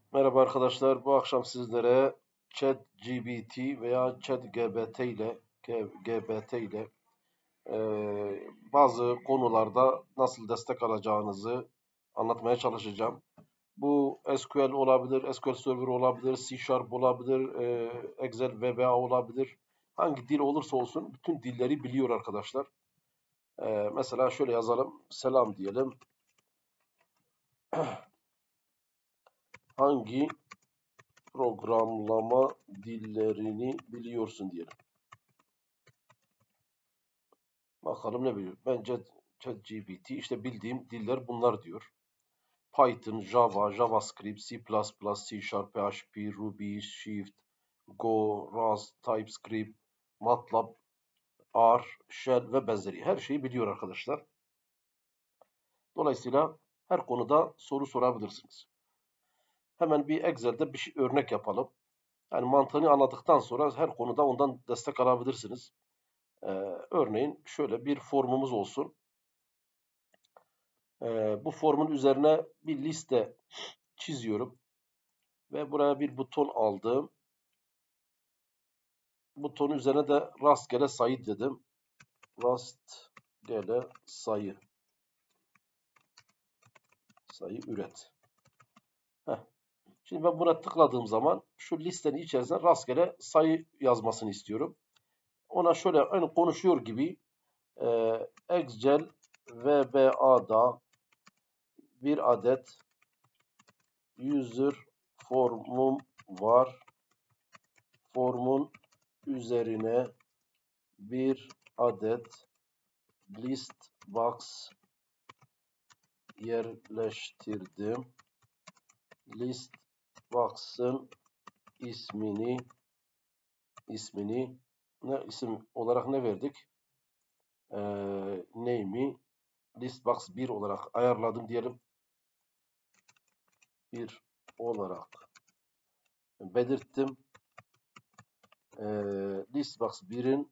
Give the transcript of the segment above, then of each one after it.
Merhaba arkadaşlar. Bu akşam sizlere ChatGPT veya ChatGPT ile bazı konularda nasıl destek alacağınızı anlatmaya çalışacağım. Bu SQL olabilir, SQL Server olabilir, C Sharp olabilir, Excel VBA olabilir. Hangi dil olursa olsun bütün dilleri biliyor arkadaşlar. Mesela şöyle yazalım. Selam diyelim. Hangi programlama dillerini biliyorsun diyelim. Bakalım ne biliyor. Bence ChatGPT işte bildiğim diller bunlar diyor. Python, Java, JavaScript, C++, C Sharp, PHP, Ruby, Shift, Go, Rust, TypeScript, MATLAB, R, Shell ve benzeri. Her şeyi biliyor arkadaşlar. Dolayısıyla her konuda soru sorabilirsiniz. Hemen bir Excel'de bir örnek yapalım. Yani mantığını anladıktan sonra her konuda ondan destek alabilirsiniz. Örneğin şöyle bir formumuz olsun. Bu formun üzerine bir liste çiziyorum ve buraya bir buton aldım. Butonun üzerine de rastgele sayı dedim. Rastgele sayı üret. Heh. Şimdi ben buna tıkladığım zaman şu listenin içerisine rastgele sayı yazmasını istiyorum. Ona şöyle aynı konuşuyor gibi Excel VBA'da bir adet user formum var. Formun üzerine bir adet list box yerleştirdim. List box'ın ismini isim olarak ne verdik? Name'i list box 1 olarak ayarladım diyelim. 1 olarak belirttim. List box 1'in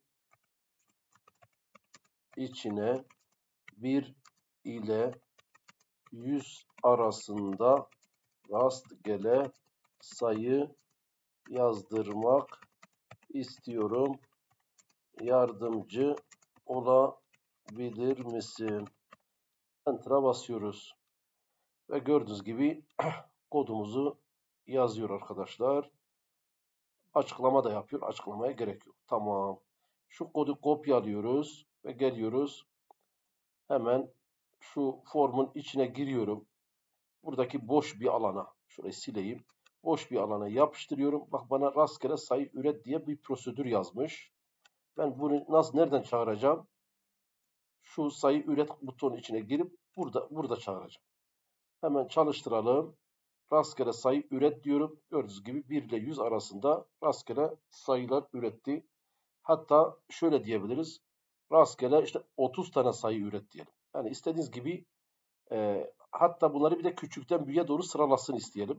içine 1 ile 100 arasında rastgele sayı yazdırmak istiyorum. Yardımcı olabilir misin? Enter'a basıyoruz. Ve gördüğünüz gibi kodumuzu yazıyor arkadaşlar. Açıklama da yapıyor. Açıklamaya gerek yok. Tamam. Şu kodu kopyalıyoruz ve geliyoruz. Hemen şu formun içine giriyorum. Buradaki boş bir alana, şurayı sileyim. Boş bir alana yapıştırıyorum. Bak bana rastgele sayı üret diye bir prosedür yazmış. Ben bunu nereden çağıracağım? Şu sayı üret butonun içine girip burada çağıracağım. Hemen çalıştıralım. Rastgele sayı üret diyorum. Gördüğünüz gibi 1 ile 100 arasında rastgele sayılar üretti. Hatta şöyle diyebiliriz. Rastgele işte 30 tane sayı üret diyelim. Yani istediğiniz gibi hatta bunları bir de küçükten büyüğe doğru sıralasın isteyelim.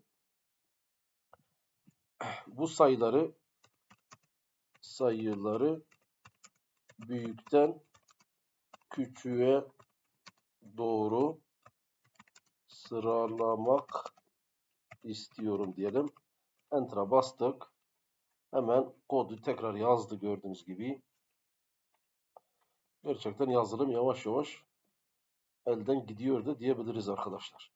Bu sayıları büyükten küçüğe doğru sıralamak istiyorum diyelim. Enter'a bastık. Hemen kodu tekrar yazdı gördüğünüz gibi. Gerçekten yazılım yavaş yavaş elden gidiyor da diyebiliriz arkadaşlar.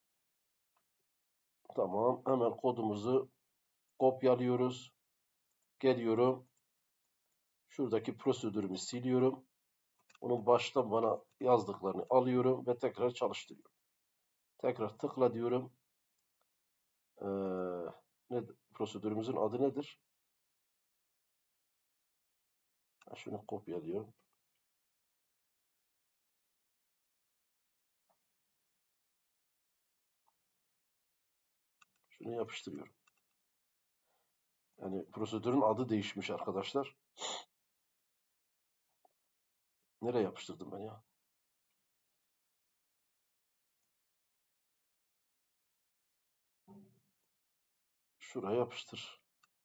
Tamam. Hemen kodumuzu kopyalıyoruz. Geliyorum. Şuradaki prosedürümü siliyorum. Onun baştan bana yazdıklarını alıyorum ve tekrar çalıştırıyorum. Tekrar tıkla diyorum. Prosedürümüzün adı nedir? Şunu kopyalıyorum. Şunu yapıştırıyorum. Yani prosedürün adı değişmiş arkadaşlar. Nereye yapıştırdım ben ya? Şuraya yapıştır.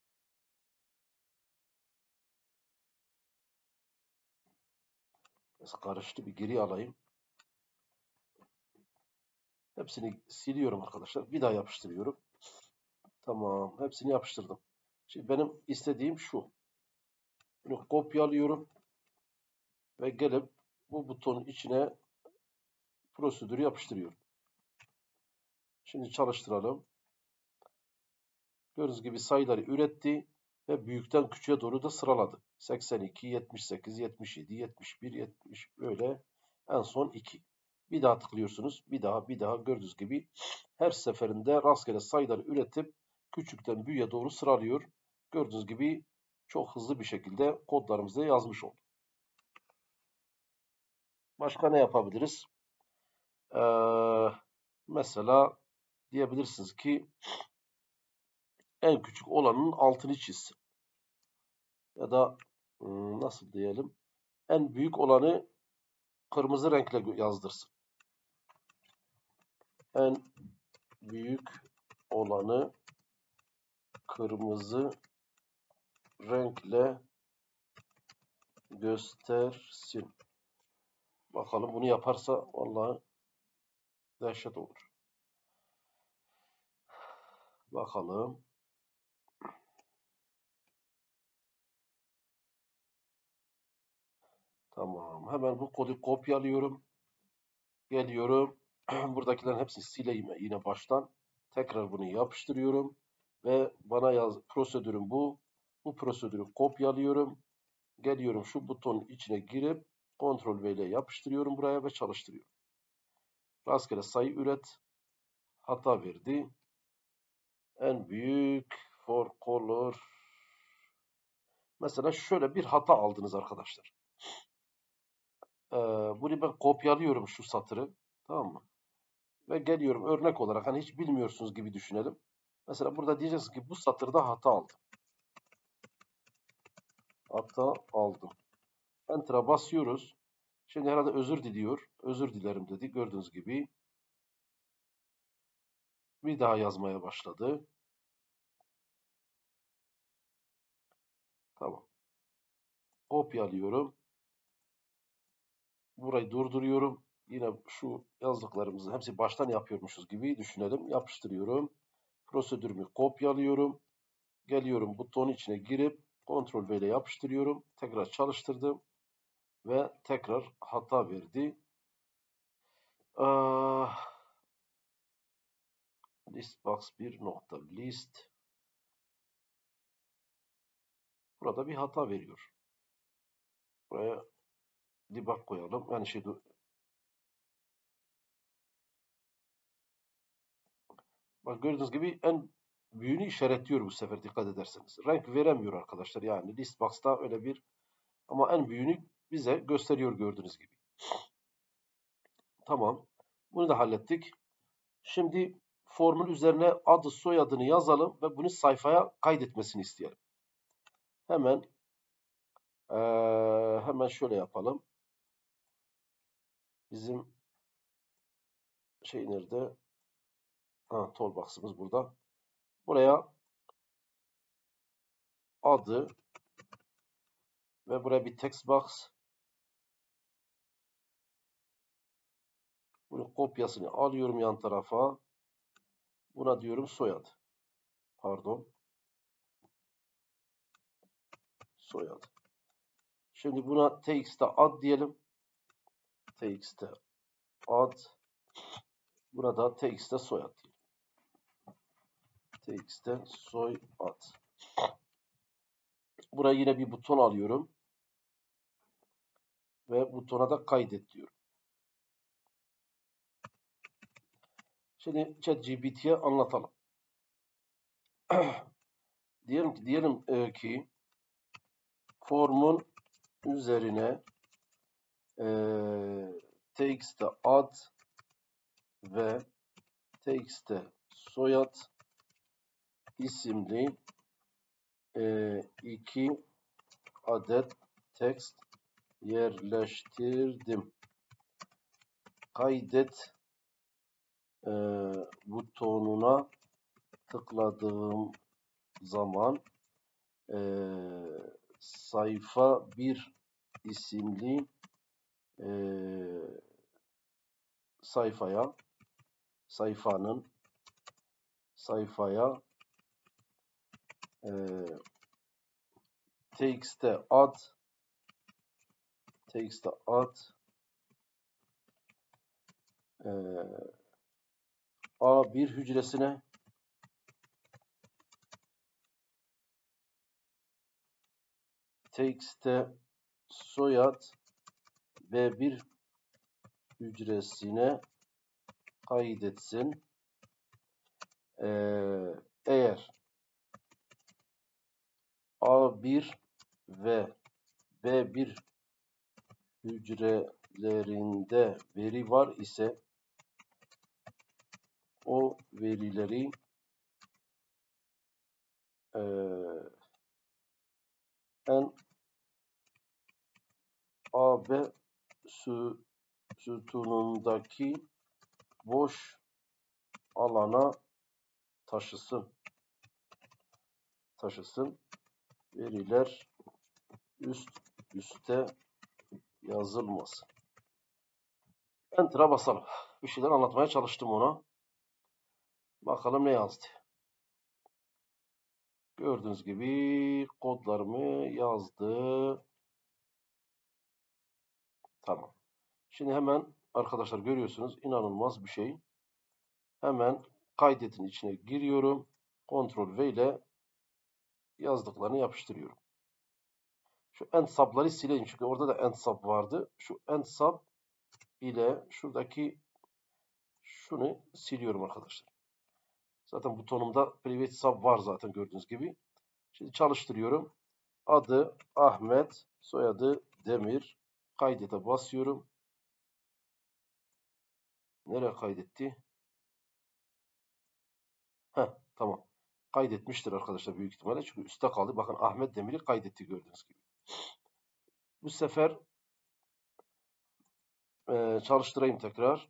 Biraz karıştı, bir geri alayım. Hepsini siliyorum arkadaşlar. Bir daha yapıştırıyorum. Tamam. Hepsini yapıştırdım. Şimdi benim istediğim şu. Bunu kopyalıyorum ve gelip bu butonun içine prosedürü yapıştırıyorum. Şimdi çalıştıralım. Gördüğünüz gibi sayıları üretti ve büyükten küçüğe doğru da sıraladı. 82, 78, 77, 71, 70 böyle en son 2. Bir daha tıklıyorsunuz. Bir daha gördüğünüz gibi her seferinde rastgele sayıları üretip küçükten büyüğe doğru sıralıyor. Gördüğünüz gibi çok hızlı bir şekilde kodlarımızı yazmış olduk. Başka ne yapabiliriz? Mesela diyebilirsiniz ki en küçük olanın altını çizsin. Ya da nasıl diyelim? En büyük olanı kırmızı renkle yazdırsın. En büyük olanı kırmızı renkle göstersin. Bakalım bunu yaparsa vallahi dehşet olur. Bakalım. Tamam. Hemen bu kodu kopyalıyorum. Geliyorum. Buradakilerin hepsini sileyim yine baştan. Tekrar bunu yapıştırıyorum. Ve bana prosedürüm bu. Bu prosedürü kopyalıyorum. Geliyorum şu butonun içine girip Ctrl V ile yapıştırıyorum buraya ve çalıştırıyorum. Rastgele sayı üret. Hata verdi. En büyük for color. Mesela şöyle bir hata aldınız arkadaşlar. Bunu ben kopyalıyorum şu satırı. Tamam mı? Ve geliyorum örnek olarak hani hiç bilmiyorsunuz gibi düşünelim. Mesela burada diyeceksiniz ki bu satırda hata aldım. Hata aldım. Enter'a basıyoruz. Şimdi herhalde özür diliyor. Özür dilerim dedi. Gördüğünüz gibi. Bir daha yazmaya başladı. Tamam. Kopyalıyorum. Burayı durduruyorum. Yine şu yazdıklarımızı hepsi baştan yapıyormuşuz gibi düşünelim. Yapıştırıyorum. Prosedürümü kopyalıyorum. Geliyorum butonun içine girip Ctrl V ile yapıştırıyorum. Tekrar çalıştırdım. Ve tekrar hata verdi. Listbox 1.list. Burada bir hata veriyor. Buraya debug koyalım. Yani bak gördüğünüz gibi en büyüğünü işaretliyor bu sefer dikkat ederseniz. Renk veremiyor arkadaşlar. Yani listbox'ta öyle bir ama en büyüğünü bize gösteriyor gördüğünüz gibi. Tamam. Bunu da hallettik. Şimdi formun üzerine adı soyadını yazalım ve bunu sayfaya kaydetmesini isteyelim. Hemen şöyle yapalım. Bizim şey nerede? Toolbox'ımız burada. Buraya adı ve buraya bir text box. Bunun kopyasını alıyorum yan tarafa. Buna diyorum soyad. Pardon. Soyad. Şimdi buna txt'e ad diyelim. Txt'e ad. Burada txt'e soyad diyelim. Txt'e soyad. Buraya yine bir buton alıyorum. Ve butona da kaydet diyorum. Şimdi ChatGPT'ye anlatalım. Diyelim ki formun üzerine txt'e ad ve txt'e soyad isimli 2 adet text yerleştirdim. Kaydet butonuna tıkladığım zaman sayfa 1 isimli sayfaya txt'e ad A1 hücresine txt'e soyad B1 hücresine kaydetsin. Eğer A1 ve B1 hücrelerinde veri var ise o verileri en AB sütunundaki boş alana taşısın. Veriler üst üste yazılmasın. Enter'a basalım. Bir şeyler anlatmaya çalıştım ona. Bakalım ne yazdı. Gördüğünüz gibi kodlarımı yazdı. Tamam. Şimdi hemen arkadaşlar görüyorsunuz inanılmaz bir şey. Hemen kaydetin içine giriyorum. Ctrl V ile yazdıklarını yapıştırıyorum. Şu end sub'ları sileyim çünkü orada da end sub vardı. Şu end sub ile şuradaki şunu siliyorum arkadaşlar. Zaten butonumda private sub var zaten gördüğünüz gibi. Şimdi çalıştırıyorum. Adı Ahmet, soyadı Demir. Kaydete basıyorum. Nereye kaydetti? Tamam. Kaydetmiştir arkadaşlar büyük ihtimalle. Çünkü üstte kaldı. Bakın Ahmet Demir'i kaydetti gördüğünüz gibi. Bu sefer çalıştırayım tekrar.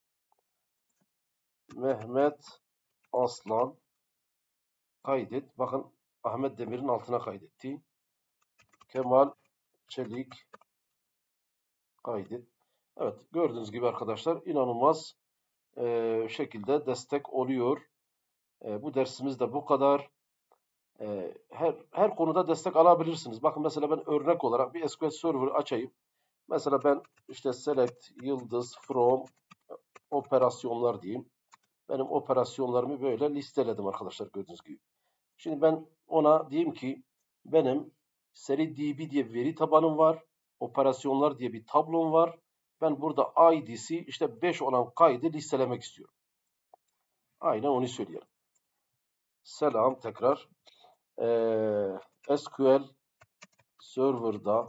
Mehmet Aslan kaydet. Bakın Ahmet Demir'in altına kaydetti. Kemal Çelik kaydet. Evet gördüğünüz gibi arkadaşlar inanılmaz şekilde destek oluyor. Bu dersimiz de bu kadar. Her konuda destek alabilirsiniz. Bakın mesela ben örnek olarak bir SQL Server açayım. Mesela ben işte select yıldız from operasyonlar diyeyim. Benim operasyonlarımı böyle listeledim arkadaşlar gördüğünüz gibi. Şimdi ben ona diyeyim ki benim SeriDB diye bir veri tabanım var. Operasyonlar diye bir tablom var. Ben burada ID'si işte 5 olan kaydı listelemek istiyorum. Aynen onu söyleyelim. Selam tekrar. SQL Server'da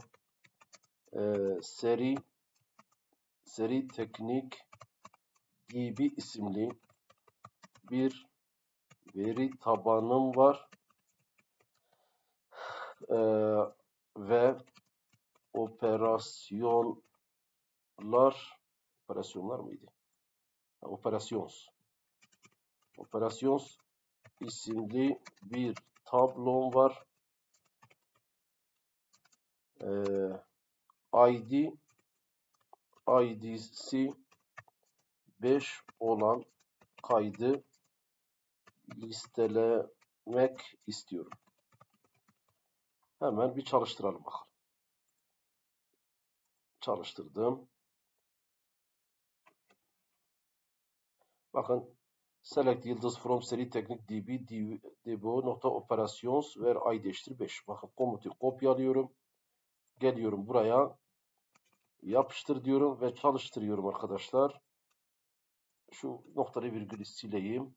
seri teknik DB isimli bir veri tabanım var ve operasyonlar mıydı? Operasyons isimli bir tablom var. ID'si 5 olan kaydı listelemek istiyorum. Hemen bir çalıştıralım bakalım. Çalıştırdım. Bakın select yıldız from seri teknik db dbo nokta operasyons ver id eşittir 5. Bakın komutu kopyalıyorum. Geliyorum buraya. Yapıştır diyorum ve çalıştırıyorum arkadaşlar. Şu noktalı virgülü sileyim.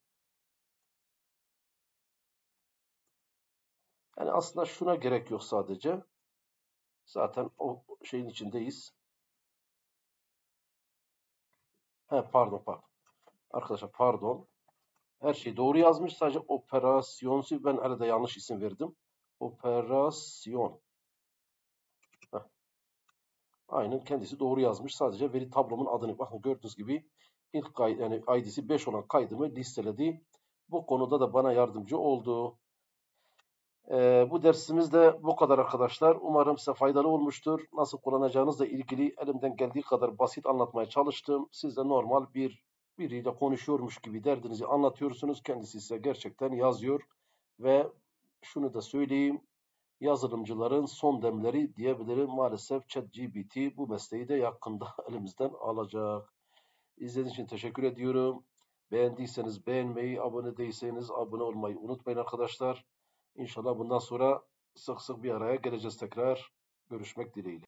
Yani aslında şuna gerek yok sadece. Zaten o şeyin içindeyiz. Pardon. Arkadaşlar pardon. Her şey doğru yazmış. Sadece operasyonsu ben arada yanlış isim verdim. Operasyon. Aynen kendisi doğru yazmış. Sadece veri tablomun adını bakın gördüğünüz gibi ilk yani ID'si 5 olan kaydımı listeledi. Bu konuda da bana yardımcı oldu. Bu dersimiz de bu kadar arkadaşlar. Umarım size faydalı olmuştur. Nasıl kullanacağınızla ilgili elimden geldiği kadar basit anlatmaya çalıştım. Siz de normal biriyle konuşuyormuş gibi derdinizi anlatıyorsunuz. Kendisi size gerçekten yazıyor ve şunu da söyleyeyim. Yazılımcıların son demleri diyebilirim. Maalesef ChatGPT bu mesleği de yakında elimizden alacak. İzlediğiniz için teşekkür ediyorum. Beğendiyseniz beğenmeyi, abone değilseniz abone olmayı unutmayın arkadaşlar. İnşallah bundan sonra sık sık bir araya geleceğiz tekrar. Görüşmek dileğiyle.